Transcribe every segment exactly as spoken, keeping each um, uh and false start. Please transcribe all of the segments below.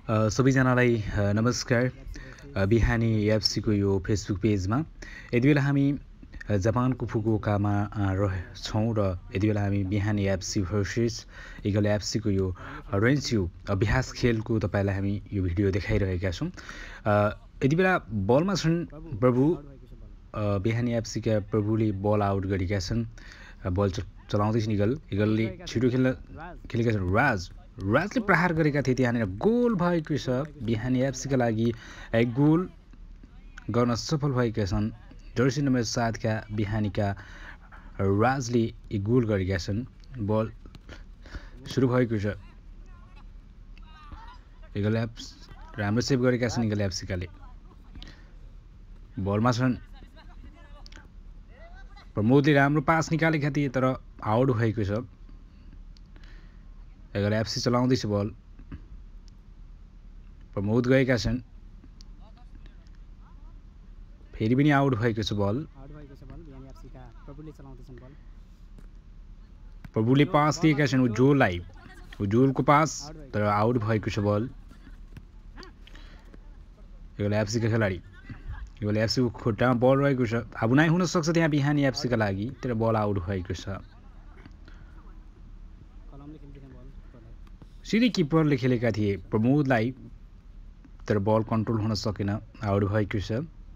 A, सबैजनालाई a, नमस्कार। A, बिहानी एफसीको यो फेसबुक पेजमा यति बेला हामी अ, जापानको फुकुओकामा अ, रह छौँ र यति बेला हामी बिहानी एफसी भर्सेस इगल एफसीको यो रेन्च्यु अभ्यास खेलको तपाईँलाई हामी यो भिडियो देखाइरहेका छौँ। अ, यति बेला बलमा छन् प्रभु। अ, बिहानी एफसीका प्रभुले बल आउट गरेका छन्। अ, बल च- चलाउँदैछन् इगल इगलले छिटो खेल्न खेलेका छन्। राज राजले प्रहार गरेका थिए, त्यहाँनिर गोल भएको छ। बिहानी एफसीका लागि एक गोल गर्न सफल भएका छन्। जर्सी नम्बर सातका बिहानीका राजले एक गोल गरेका छन्। बल सुरु भएको छ। इगल एप्स राम्रो सेभ गरेका छन् इगल एफसीकाले। बलमा छन् प्रमोदले राम्रो पास निकालेका थिए तर आउट भएको छ। इगल एफसी चलाउँदैछ बल। प्रमोद गएका छन्, फेरि पनि आउट भएको छ बल। प्रभुले पास दिएका छन् उज्जवललाई। उज्जवलको पास तर आउट भएको छ बल। इगल एफसीका खेलाडी इगल एफसीको खुट्टामा बल रहेको छ। आबुनाइ हुनसक्छ त्यहाँ बिहानी एफसीका लागि, तर बल आउट भएको छ। सिधै किपरले खेलेका थिए प्रमोदलाई, तर बल कन्ट्रोल हुन सकेन, आउट भएको छ।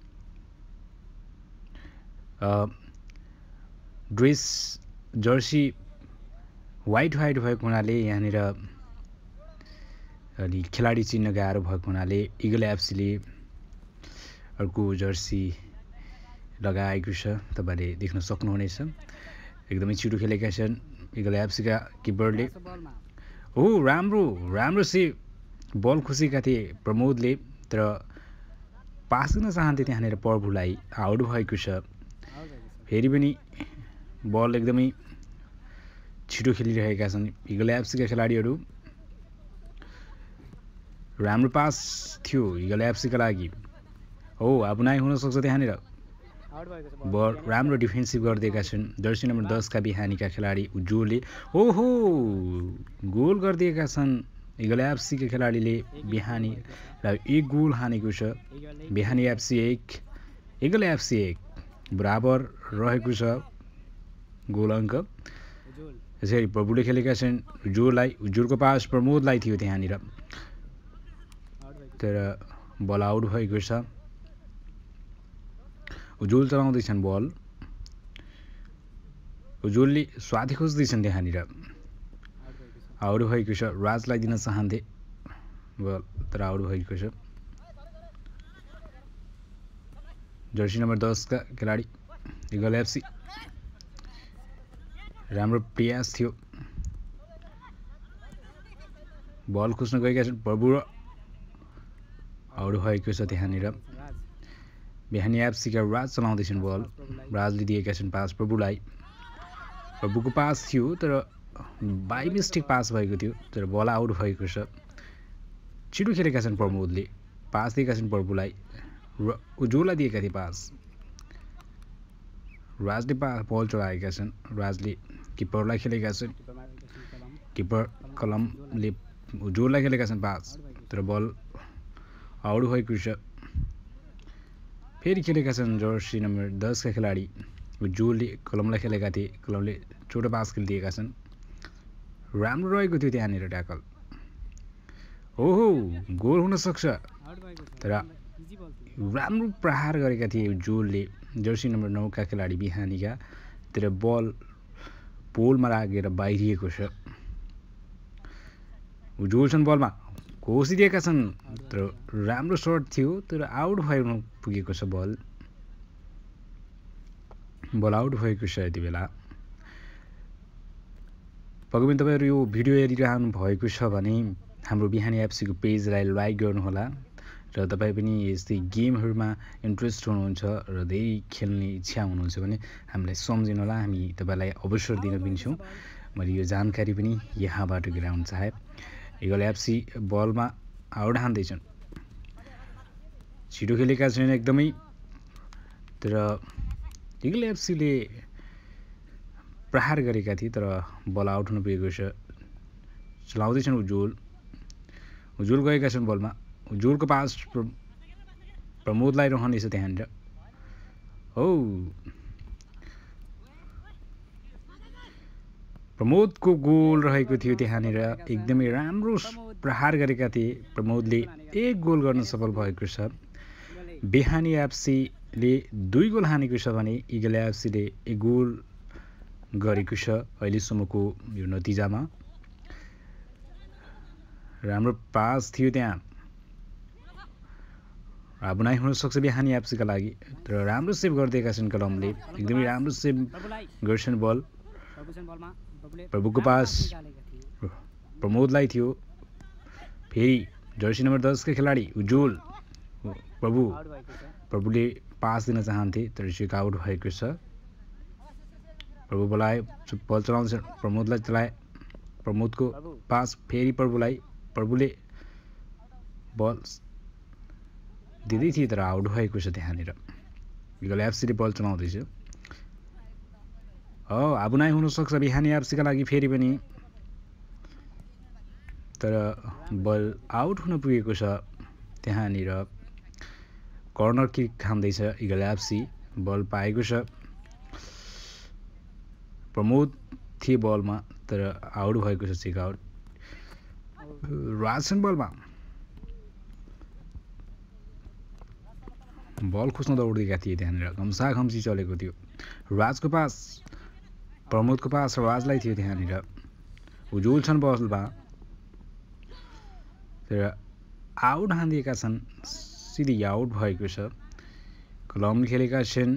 ड्रेस जर्सी वाइट वाइट भएको हुनाले यहाँनिर अनि खेलाडी चिन्ह गाह्रो भएको हुनाले इगल एफसीले अर्को जर्सी लगाएको छ। तपाईँले देख्न सक्नुहुनेछ। एकदमै छिटो खेलेका छन् इगल एफसीका किपरले। हो, राम्रो राम्रो से बल खुसीका थिए प्रमोदले, तर पास गर्न चाहन्थे त्यहाँनिर प्रभुलाई, आउट भएको छ। फेरि पनि बल एकदमै छिटो खेलिरहेका छन् इगल एफसीका खेलाडीहरू। राम्रो पास थियो इगल एफसीका लागि। हो, आबुनाइ हुनसक्छ त्यहाँनिर। बल राम्रो डिफेन्सिभ गरिदिएका छन् जर्सी नम्बर दसका बिहानीका खेलाडी उज्जवलले। ओहो, गोल गरिदिएका छन् इगल एफसीका खेलाडीले। बिहानीलाई एक गोल हानेको छ। बिहानी एफसी एक इगल एफसी एक बराबर रहेको छ गोल अङ्क। यसरी प्रभुले खेलेका छन् उज्जवललाई। उज्जवलको पास प्रमोदलाई थियो त्यहाँनिर, तर बल आउट भएको छ। उज्जवल चलाउँदैछन् बल। उज्जवलले स्वाति खोज्दैछन् त्यहाँनिर, आउट भएको छ। राजलाई दिन चाहन्थे बल, तर आउट भएको छ। जर्सी नम्बर दसका खेलाडी इगल एफसी। राम्रो प्रयास थियो, बल खोज्न गएका छन् प्रभु र आउट भएको छ त्यहाँनिर। बिहानी एफसीका राज चलाउँदैछन् बल। राजले दिएका छन् पास प्रभुलाई। प्रभुको पास थियो तर बाई मिस्टेक पास भएको थियो, तर बल आउट भएको छ। छिटो खेलेका छन् प्रमोदले, पास दिएका छन् प्रभुलाई र उज्जवललाई दिएका थिए पास। राजले पा बल चलाएका छन्। राजले किपरलाई खेलेका छन्। किपर कलमले उज्जवललाई खेलेका छन् पास, तर बल आउट भएको छ। फेरि खेलेका छन् जर्सी नम्बर दसका खेलाडी उज्जवलले कलमलाई खेलेका थिए। कलमले छोटो पास खेलिदिएका छन्। राम्रो रहेको थियो त्यहाँनिर ट्याकल। ओहो, गोल हुनसक्छ, तर राम्रो प्रहार गरेका थिए उज्जवलले जर्सी नम्बर नौका खेलाडी बिहानीका, तर बल पोलमा लागेर बाहिरिएको छ। उज्जवल छन् बलमा, खोसिदिएका छन्, तर राम्रो सर्ट थियो, तर आउट भइनु पुगेको छ बल। बल आउट भएको छ यति बेला। पक्कै पनि तपाईँहरू यो भिडियो हेरिरहनु भएको छ भने हाम्रो बिहानी एफसीको पेजलाई लाइक गर्नुहोला र तपाईँ पनि यस्तै गेमहरूमा इन्ट्रेस्ट हुनुहुन्छ र धेरै खेल्ने इच्छा हुनुहुन्छ भने हामीलाई सम्झिनुहोला। हामी तपाईँलाई अवसर दिन पनि छौँ। मैले यो जानकारी पनि यहाँबाट गराउन चाहे। इगल एफसी बलमा आउट हान्दैछन्, छिटो खेलेका छन् एकदमै, तर इगल एफसीले प्रहार गरेका थिए, तर बल आउट हुन पुगेको छ। चलाउँदैछन् उज्जवल। उजुल गएका छन् बलमा उजुलको पास प्रमोदलाई रहनेछ त्यहाँनिर हो प्रमोदको गोल रहेको थियो त्यहाँनिर एकदमै राम्रो प्रहार गरेका थिए प्रमोदले एक गोल गर्न सफल भएको छ बिहानी एफसीले दुई गोल हानेको छ भने इगल एफसीले एक गोल गरेको छ अहिलेसम्मको यो नतिजामा राम्रो पास थियो त्यहाँ आबुनाइ हुन सक्छ बिहानी एफसीका लागि तर राम्रो सेभ गरिदिएका छन् कलमले एकदमै राम्रो सेभ गर्छन् बल प्रभुको पास प्रमोदलाई थियो फेरि जर्सी नम्बर दस का खेलाडी उज्जवल प्रभु प्रभुले पास दिन चाहन्थे तर चेक आउट भएको छ प्रभु बोलाए बल चलाउँछ प्रमोदलाई चलाए प्रमोदको पास फेरि प्रभुलाई प्रभुले बल दिँदै थिए तर आउट भएको छ त्यहाँनिर इगल एफसीले बल चलाउँदैछ हो आबुनाइ हुनसक्छ बिहानी एफसीका लागि फेरि पनि तर बल आउट हुन पुगेको छ त्यहाँनिर कर्नर किक खाँदैछ इगल एफसी बल पाएको छ प्रमोद थिए बलमा तर आउट भएको छ चेक आउट राजन बलमा बल खोज्न दौडिएका थिए त्यहाँनिर घम्सा घम्सी चलेको थियो राजको पास प्रमोदको पास राजलाई थियो त्यहाँनिर उज्जवल छन् बलमा तर आउट हानिदिएका छन् सिधै आउट भएको छ कलम खेलेका छन्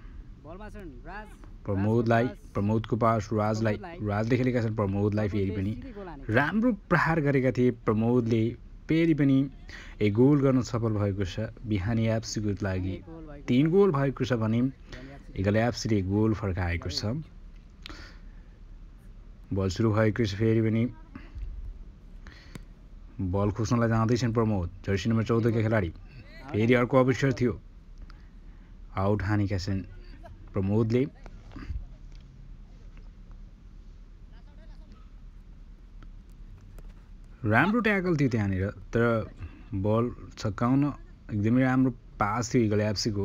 प्रमोदलाई प्रमोदको पास राजलाई राजले खेलेका छन् प्रमोदलाई फेरि पनि राम्रो प्रहार गरेका थिए प्रमोदले फेरि पनि एक गोल गर्न सफल भएको छ बिहानी एफसीको लागि तीन गोल भएको छ भने इगल एफसीले गोल फर्काएको छ बल सुरु भएको छ फेरि पनि बल खोज्नलाई जाँदैछन् प्रमोद जर्सी नम्बर चौध का खेलाडी फेरि अर्को अवसर थियो आउट हानेका छन् प्रमोदले राम्रो ट्याकल थियो त्यहाँनिर तर बल छक्काउन एकदमै राम्रो पास थियो इगल एफसीको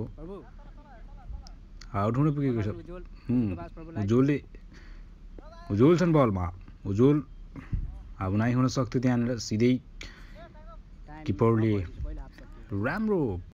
आउट हुन पुगेको छ उज्जवलले उज्जवल छन् बलमा उज्जवल आबुनाइ हुन सक्थ्यो त्यहाँनिर सिधै किपरले राम्रो